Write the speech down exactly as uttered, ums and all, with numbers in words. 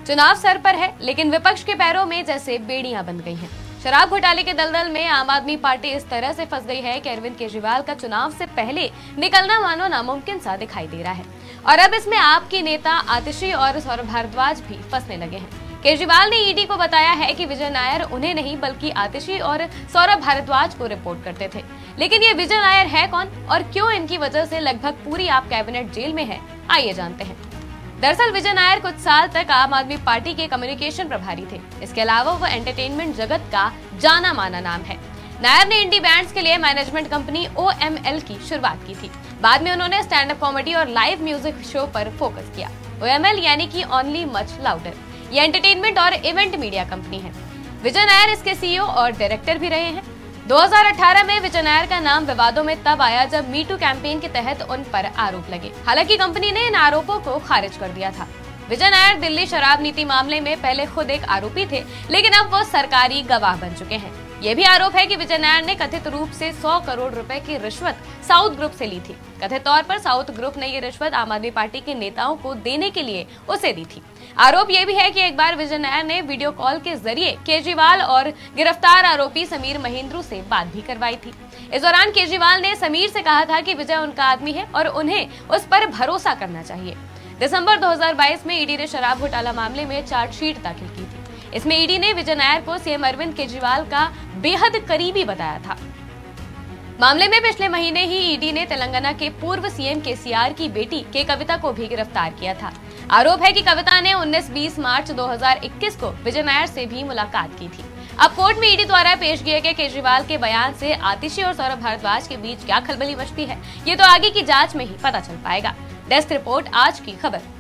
चुनाव सर पर है, लेकिन विपक्ष के पैरों में जैसे बेड़ियां बन गई हैं। शराब घोटाले के दलदल में आम आदमी पार्टी इस तरह से फंस गई है कि अरविंद केजरीवाल का चुनाव से पहले निकलना मानो नामुमकिन सा दिखाई दे रहा है। और अब इसमें आपके नेता आतिशी और सौरभ भारद्वाज भी फंसने लगे हैं। केजरीवाल ने ईडी को बताया है कि विजय नायर उन्हें नहीं बल्कि आतिशी और सौरभ भारद्वाज को रिपोर्ट करते थे। लेकिन ये विजय नायर है कौन और क्यों इनकी वजह से लगभग पूरी आप कैबिनेट जेल में है, आइए जानते हैं। दरअसल विजय नायर कुछ साल तक आम आदमी पार्टी के कम्युनिकेशन प्रभारी थे। इसके अलावा वो एंटरटेनमेंट जगत का जाना माना नाम है। नायर ने इंडी बैंड्स के लिए management company O M L की शुरुआत की थी। बाद में उन्होंने स्टैंड अप कॉमेडी और लाइव म्यूजिक शो पर फोकस किया। ओ एम एल यानी कि ओनली मच लाउडर, ये एंटरटेनमेंट और इवेंट मीडिया कंपनी है। विजय नायर इसके सीईओ और डायरेक्टर भी रहे हैं। दो हज़ार अठारह में विजय नायर का नाम विवादों में तब आया जब मी टू कैंपेन के तहत उन पर आरोप लगे। हालांकि कंपनी ने इन आरोपों को खारिज कर दिया था। विजय नायर दिल्ली शराब नीति मामले में पहले खुद एक आरोपी थे, लेकिन अब वो सरकारी गवाह बन चुके हैं। ये भी आरोप है कि विजय नायर ने कथित रूप से सौ करोड़ रुपए की रिश्वत साउथ ग्रुप से ली थी। कथित तौर पर साउथ ग्रुप ने ये रिश्वत आम आदमी पार्टी के नेताओं को देने के लिए उसे दी थी। आरोप ये भी है कि एक बार विजय नायर ने वीडियो कॉल के जरिए केजरीवाल और गिरफ्तार आरोपी समीर महेंद्रू से बात भी करवाई थी। इस दौरान केजरीवाल ने समीर से कहा था कि विजय उनका आदमी है और उन्हें उस पर भरोसा करना चाहिए। दिसंबर दो हज़ार बाईस में ईडी ने शराब घोटाला मामले में चार्जशीट दाखिल की थी। इसमें ईडी ने विजय नायर को सीएम अरविंद केजरीवाल का बेहद करीबी बताया था। मामले में पिछले महीने ही ईडी ने तेलंगाना के पूर्व सीएम केसीआर की बेटी के कविता को भी गिरफ्तार किया था। आरोप है कि कविता ने उन्नीस बीस मार्च दो हज़ार इक्कीस को विजय नायर से भी मुलाकात की थी। अब कोर्ट में ईडी द्वारा पेश किए गए केजरीवाल के बयान से आतिशी और सौरभ भारद्वाज के बीच क्या खलबली मचती है, ये तो आगे की जांच में ही पता चल पाएगा। डेस्क रिपोर्ट, आज की खबर।